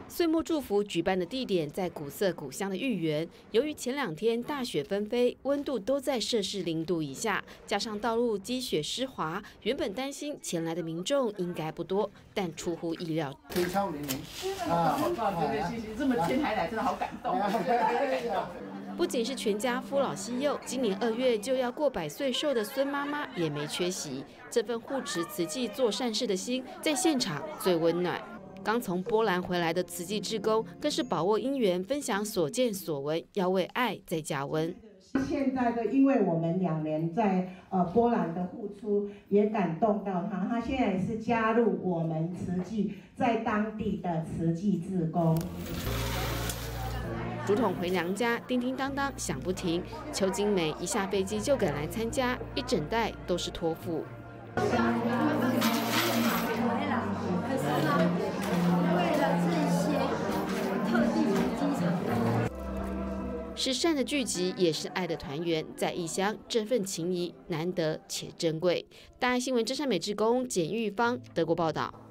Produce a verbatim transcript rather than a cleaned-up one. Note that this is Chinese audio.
岁末祝福举办的地点在古色古香的玉园。由于前两天大雪纷飞，温度都在摄氏零度以下，加上道路积雪湿滑，原本担心前来的民众应该不多，但出乎意料， 非常灵灵啊！真的谢谢，这么天还来，真的好感动。 不仅是全家父老西幼，今年二月就要过百岁寿的孙妈妈也没缺席。这份护持慈济做善事的心，在现场最温暖。刚从波兰回来的慈济志工，更是把握因缘，分享所见所闻，要为爱再加温。 现在的，因为我们两年在呃波兰的付出，也感动到他，他现在也是加入我们慈济，在当地的慈济志工。 竹筒回娘家，叮叮当当响不停。邱金梅一下飞机就赶来参加，一整袋都是托付。是善的聚集，也是爱的团圆。在异乡，这份情谊难得且珍贵。大爱新闻真善美志工简玉芳德国报道。